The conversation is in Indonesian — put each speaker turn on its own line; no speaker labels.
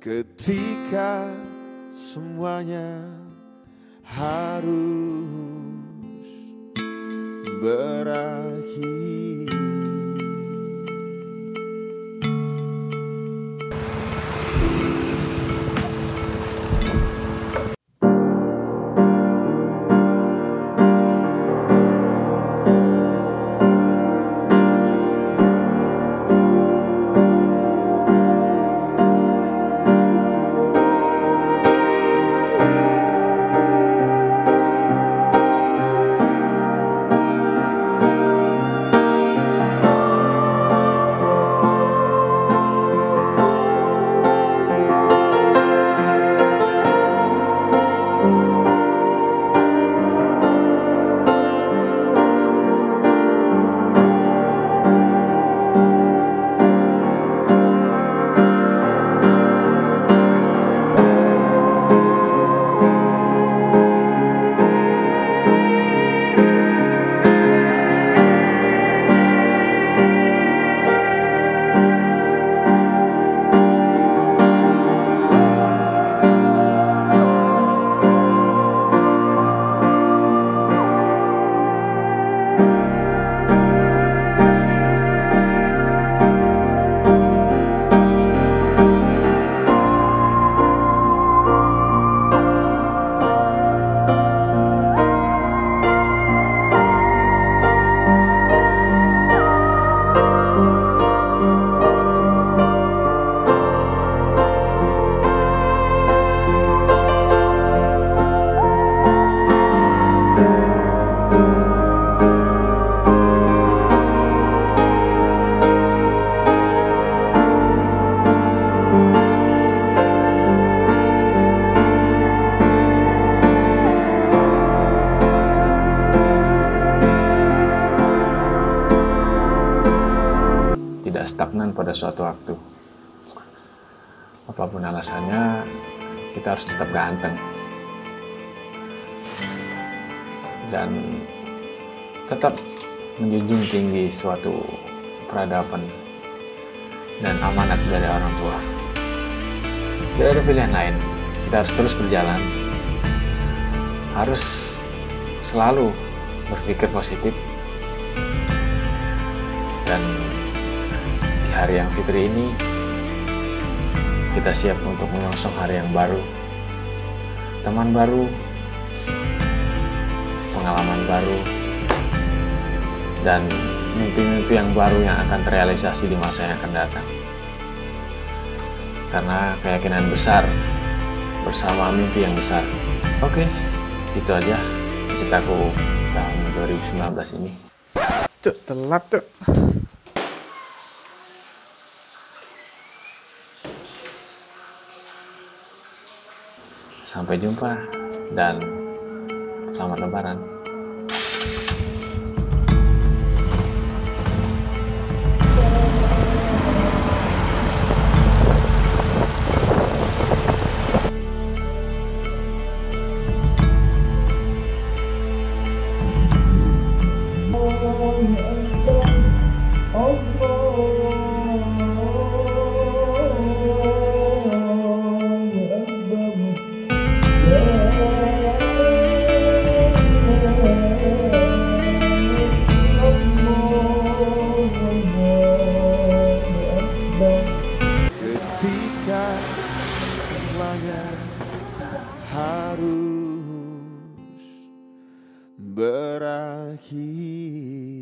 ketika semuanya harus berakhir.
Tidak stagnan pada suatu waktu. Apapun alasannya, kita harus tetap ganteng dan tetap menjunjung tinggi suatu peradaban dan amanat dari orang tua. Tidak ada pilihan lain. Kita harus terus berjalan, harus selalu berpikir positif, dan hari yang fitri ini kita siap untuk menyongsong hari yang baru, teman baru, pengalaman baru, dan mimpi-mimpi yang baru yang akan terrealisasi di masa yang akan datang. Karena keyakinan besar bersama mimpi yang besar. Oke, itu aja ceritaku tahun 2019 ini.
Cuk, telat cuk.
Sampai jumpa dan selamat Lebaran.
Ketika semuanya harus berakhir.